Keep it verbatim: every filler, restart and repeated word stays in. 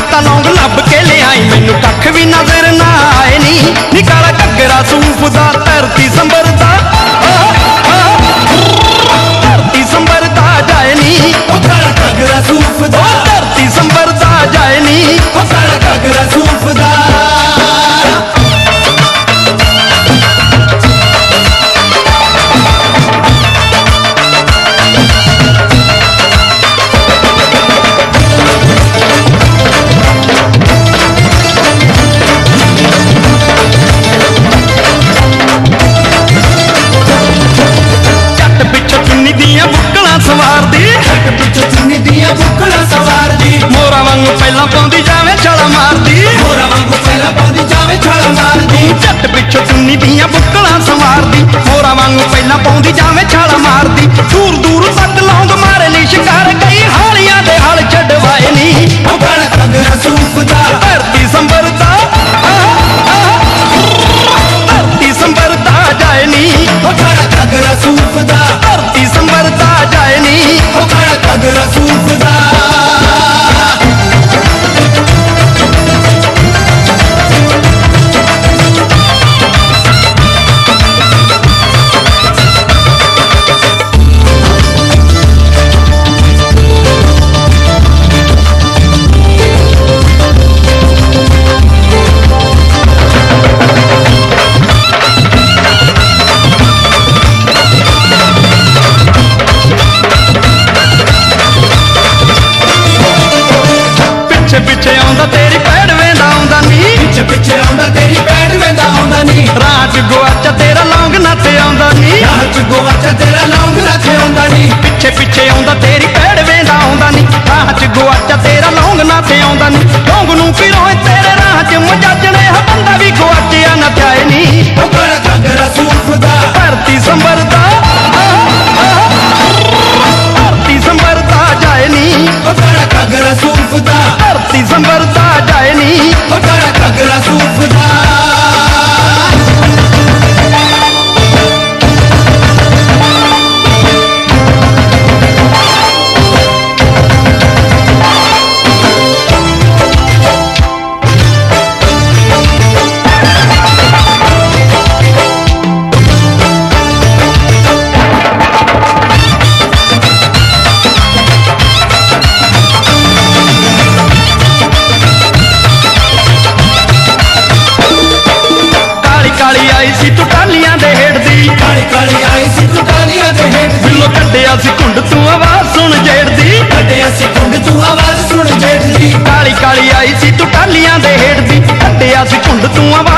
ਤਾਂ ਲੌਂਗ ਲੱਭ ਕੇ ਲਿਆਈ, ਮੈਨੂੰ ਕੱਖ ਵੀ ਨਜ਼ਰ ਨਾ ਆਏ ਨੀ। ਨੀ ਕਾਲਾ ਘੱਗਰਾ ਸੂਫ ਦਾ ਧਰਤੀ ਸੰਭਰਦਾ, ਧਰਤੀ ਸੰਭਰਦਾ ਜਾਏ ਨੀ। ਉਹ ਕਾਲਾ ਘੱਗਰਾ ਸੂਫ ਦਾ ਧਰਤੀ ਸੰਭਰਦਾ ਜਾਏ ਨੀ। ਉਹ ਕਾਲਾ ਘੱਗਰਾ ਸੂਫ ਦਾ ਸਵਾਰਦੀ ਜੱਟ ਪਿੱਛੇ ਚੁੰਨੀ ਦੀਆਂ ਬੁੱਕਲਾਂ ਸਵਾਰਦੀ, ਮੋਰਾਂ ਵਾਂਗੂ ਪਹਿਲਾਂ ਪਾਉਂਦੀ ਜਾਵੇਂ ਛਾਲਾ ਮਾਰਦੀ, ਮੋਰਾਂ ਵਾਂਗੂ ਪਹਿਲਾਂ ਪਾਉਂਦੀ ਜਾਵੇਂ ਛਾਲਾ ਮਾਰਦੀ। ਜੱਟ ਪਿੱਛੇ ਚੁੰਨੀ ਦੀਆਂ ਬੁੱਕਲਾਂ ਸਵਾਰਦੀ, ਮੋਰਾਂ ਵਾਂਗੂ ਪਹਿਲਾਂ ਪਾਉਂਦੀ ਜਾਵੇਂ ਛਾਲਾ ਮਾਰਦੀ। ਦੂਰ ਦੂਰ ਤੱਕ ਲੌਂਗ ਮਾਰੇ ਲਈ ਸ਼ਿਕਾਰ, ਕਈ ਹਾਲੀਆਂ ਦੇ ਹਲ ਛੱਡਵਾਏ ਨੀ। ਉਹ ਕਾਲਾ ਘੱਗਰਾ ਸੂਫ ਦਾ ਧਰਤੀ ਸੰਭਰਦਾ, ਧਰਤੀ ਸੰਭਰਦਾ ਜਾਏ ਨੀ। ਉਹ ਕਾਲਾ ਘੱਗਰਾ ਸੂਫ ਦਾ ਧਰਤੀ ਸੰਭਰਦਾ ਜਾਏ ਨੀ। ਉਹ ਕਾਲਾ ਘੱਗਰਾ ਸੂਫ ਦਾ ਪਿੱਛੇ ਆਉਂਦਾ ਤੇਰੀ ਪੈੜ ਵੇਂਦਾ ਆਉਂਦਾ ਨੀ, ਪਿੱਛੇ ਪਿੱਛੇ ਆਉਂਦਾ ਤੇਰੀ ਪੈੜ ਵੇਂਦਾ ਆਉਂਦਾ ਨੀ। ਰਾਹ ਚ ਗੁਆਚਾ ਤੇਰਾ ਲੌਂਗ ਨਾ ਤੇ ਆਉਂਦਾ ਨੀ, ਰਾਹ ਚ ਗੁਆਚਾ ਤੇਰਾ ਲੌਂਗ ਨਾ ਤੇ ਆਉਂਦਾ ਨੀ। ਪਿੱਛੇ ਪਿੱਛੇ ਆਉਂਦਾ ਤੇਰੀ ਪੈੜ ਵੇਂਦਾ ਆਉਂਦਾ ਨੀ, ਰਾਹ ਚ ਗੁਆਚਾ ਤੇਰਾ ਲੌਂਗ ਨਾ ਤੇ ਆਉਂਦਾ ਨੀ। ਲੌਂਗ ਨੂੰ ਫਿਰੋਏ ਤੇਰੇ ਰਾਹ ਚ ਮਜਾਜਣੇ ਹ ਬੰਦਾ ਵੀ ਗੁਆਚਿਆ ਨਾ ਜਾਏ ਨੀ। ਉਹ ਕਾਲਾ ਘੱਗਰਾ ਸੂਫ ਦਾ ਧਰਤੀ ਸੰਭਰਦਾ, ਧਰਤੀ ਸੰਭਰਦਾ ਜਾਏ ਨੀ। ਉਹ ਕਾਲਾ ਘੱਗਰਾ ਸੂਫ ਦਾ ਧਰਤੀ ਸੰਭਰਦਾ ਜਾਏ ਨੀ। ਉਹ ਕਾਲਾ ਘੱਗਰਾ ਸੂਫ ਦਾ ਕਾਲੀ ਆਈ ਸੀ ਤੂੰ ਟਾਲੀਆਂ ਦੇ ਹੇਠ ਦੀ, ਕਾਲੀ ਕਾਲੀ ਆਈ ਸੀ ਤੂੰ ਟਾਲੀਆਂ ਦੇ ਹੇਠ ਦੀ। ਬਿੱਲੋ ਕੱਢਿਆ ਸੀ ਘੁੰਡ ਤੂੰ ਆਵਾਜ਼ ਸੁਣ ਜੇੜਦੀ, ਕੱਢਿਆ ਸੀ ਘੁੰਡ ਤੂੰ ਆਵਾਜ਼ ਸੁਣ ਜੇੜਦੀ। ਕਾਲੀ ਕਾਲੀ ਆਈ ਸੀ ਤੂੰ ਟਾਲੀਆਂ ਦੇ ਹੇਠ ਦੀ, ਕੱਢਿਆ ਸੀ ਘੁੰਡ ਤੂੰ ਆਵਾਜ਼